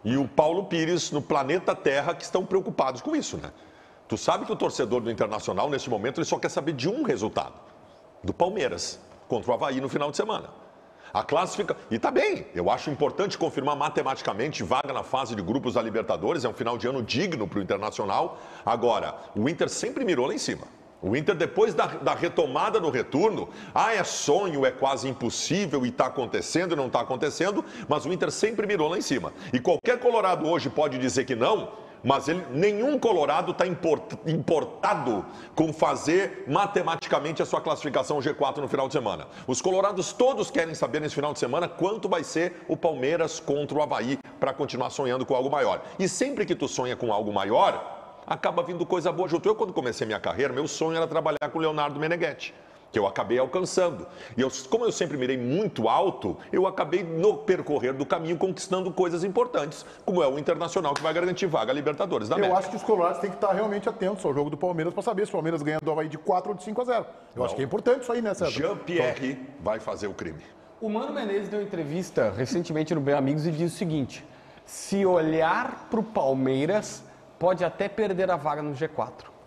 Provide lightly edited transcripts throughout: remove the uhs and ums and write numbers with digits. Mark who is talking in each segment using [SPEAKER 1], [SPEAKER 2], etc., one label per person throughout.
[SPEAKER 1] e o Paulo Pires no planeta Terra que estão preocupados com isso, né? Tu sabe que o torcedor do Internacional, neste momento, ele só quer saber de um resultado. Do Palmeiras, contra o Avaí no final de semana. A classificação... E tá bem, eu acho importante confirmar matematicamente vaga na fase de grupos da Libertadores, é um final de ano digno para o Internacional. Agora, o Inter sempre mirou lá em cima. O Inter, depois da retomada no retorno, é sonho, é quase impossível e está acontecendo e não está acontecendo, mas o Inter sempre mirou lá em cima. E qualquer colorado hoje pode dizer que não, mas nenhum colorado está importado com fazer matematicamente a sua classificação G4 no final de semana. Os colorados todos querem saber nesse final de semana quanto vai ser o Palmeiras contra o Avaí para continuar sonhando com algo maior. E sempre que tu sonha com algo maior, acaba vindo coisa boa junto. Eu, quando comecei minha carreira, meu sonho era trabalhar com o Leonardo Meneghetti, que eu acabei alcançando. E como eu sempre mirei muito alto, eu acabei no percorrer do caminho conquistando coisas importantes, como é o Internacional, que vai garantir vaga a Libertadores da América.
[SPEAKER 2] Eu acho que os colorados têm que estar realmente atentos ao jogo do Palmeiras para saber se o Palmeiras ganha do Avaí de 4 ou de 5-0. Eu acho que é importante isso aí, né, César?
[SPEAKER 1] Jean-Pierre vai fazer o crime.
[SPEAKER 3] O Mano Menezes deu entrevista recentemente no Bem Amigos e disse o seguinte: se olhar para o Palmeiras, pode até perder a vaga no G4.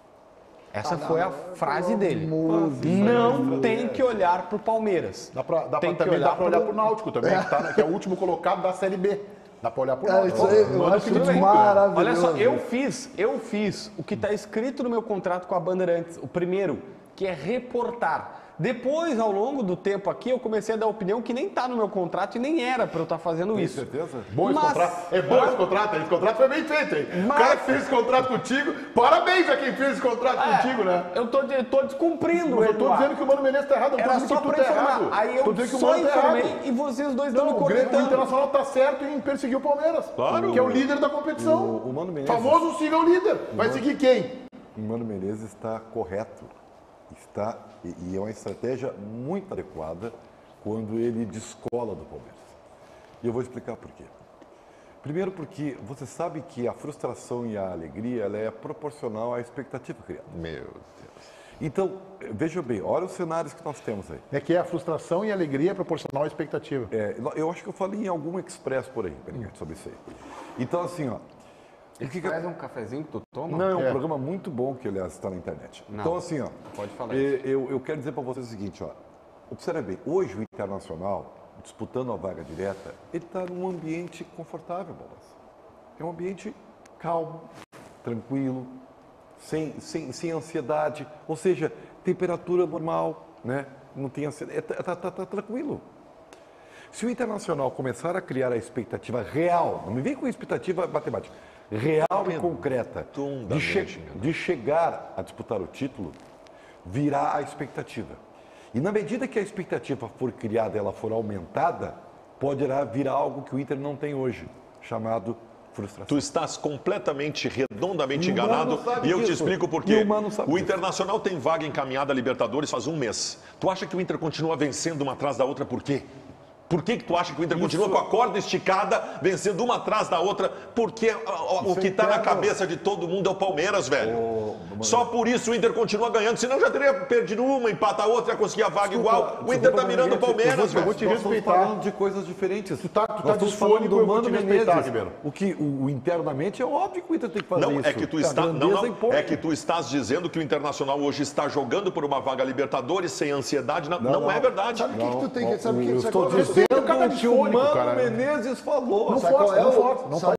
[SPEAKER 3] Essa foi a frase dele. Não tem que olhar para o Palmeiras.
[SPEAKER 2] Dá para olhar para o Náutico também, que é o último colocado da Série B. Dá para olhar para o Náutico.
[SPEAKER 4] Isso aí, eu acho maravilhoso.
[SPEAKER 3] Olha só, eu fiz o que está escrito no meu contrato com a Bandeirantes. O primeiro, que é reportar. Depois, ao longo do tempo aqui, eu comecei a dar opinião que nem está no meu contrato e nem era para eu estar fazendo isso.
[SPEAKER 2] Com certeza? Bom esse contrato. É bom esse contrato. Esse contrato foi bem feito, hein? O cara que fez esse contrato contigo, parabéns a quem fez esse contrato contigo, né?
[SPEAKER 3] Eu tô descumprindo.
[SPEAKER 2] Mas eu tô dizendo que o Mano Menezes tá errado. Eu tô
[SPEAKER 3] Era
[SPEAKER 2] dizendo
[SPEAKER 3] só
[SPEAKER 2] que tu
[SPEAKER 3] para
[SPEAKER 2] tá
[SPEAKER 3] informar.
[SPEAKER 2] errado.
[SPEAKER 3] Aí eu só informei e vocês dois estão me
[SPEAKER 2] O
[SPEAKER 3] corretando.
[SPEAKER 2] Internacional tá certo em perseguir o Palmeiras.
[SPEAKER 1] Claro.
[SPEAKER 2] Que é o líder da competição.
[SPEAKER 5] O Mano Menezes...
[SPEAKER 2] Famoso siga o líder. Vai seguir quem?
[SPEAKER 5] O Mano Menezes está correto. E é uma estratégia muito adequada quando ele descola do Palmeiras. E eu vou explicar por quê. Primeiro porque você sabe que a frustração e a alegria ela é proporcional à expectativa criada.
[SPEAKER 1] Meu Deus.
[SPEAKER 5] Então, veja bem, olha os cenários que nós temos aí.
[SPEAKER 2] É que é a frustração e a alegria proporcional à expectativa.
[SPEAKER 5] Eu acho que eu falei em algum expresso por aí, sobre isso aí. Então, assim, ó.
[SPEAKER 3] Traz um cafezinho que tu toma?
[SPEAKER 5] Não, é um programa muito bom que, aliás, está na internet.
[SPEAKER 3] Não,
[SPEAKER 5] então, assim, ó.
[SPEAKER 3] Pode falar isso.
[SPEAKER 5] Eu quero dizer para vocês o seguinte, ó. Observe bem, hoje o Internacional, disputando a vaga direta, ele está num ambiente confortável, Bolas. É um ambiente calmo, tranquilo, sem ansiedade, ou seja, temperatura normal, né? Não tem ansiedade, tá tranquilo. Se o Internacional começar a criar a expectativa real, não me vem com expectativa matemática, real e concreta, de chegar a disputar o título, virá a expectativa. E na medida que a expectativa for criada, ela for aumentada, poderá vir algo que o Inter não tem hoje, chamado frustração.
[SPEAKER 1] Tu estás completamente, redondamente enganado e eu te explico por quê. O Internacional tem vaga encaminhada a Libertadores faz um mês. Tu acha que o Inter continua vencendo uma atrás da outra por quê? Por que tu acha que o Inter continua com a corda esticada, vencendo uma atrás da outra? Porque o que está na cabeça de todo mundo é o Palmeiras, velho. Só por isso o Inter continua ganhando, senão já teria perdido uma, empata a outra, ia conseguir a vaga igual. O Inter está mirando o Palmeiras, velho.
[SPEAKER 2] Eu vou te respeitar.
[SPEAKER 5] Falando de coisas diferentes.
[SPEAKER 2] Tu tá disfônico, eu vou te respeitar, Ribeiro.
[SPEAKER 5] O internamente é óbvio que o Inter tem que fazer
[SPEAKER 1] não,
[SPEAKER 5] isso.
[SPEAKER 1] é que tu é que tu estás dizendo que o Internacional hoje está jogando por uma vaga Libertadores sem ansiedade. Não é verdade.
[SPEAKER 4] Sabe o que tu tem que... Sabe o que
[SPEAKER 5] eu estou
[SPEAKER 4] você
[SPEAKER 5] dizendo o que o Mano Menezes falou.
[SPEAKER 2] Não força.